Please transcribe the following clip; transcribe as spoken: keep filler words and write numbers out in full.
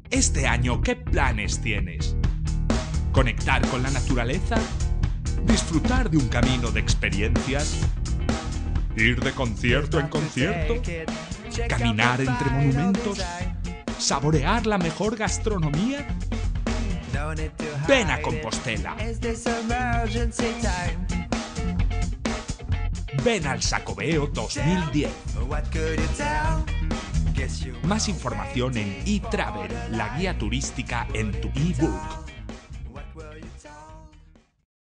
Este año, ¿qué planes tienes? ¿Conectar con la naturaleza? ¿Disfrutar de un camino de experiencias? ¿Ir de concierto en concierto? ¿Caminar entre monumentos? ¿Saborear la mejor gastronomía? Ven a Compostela. Ven al Xacobeo dos mil diez. Más información en eTravel, la guía turística en tu ebook.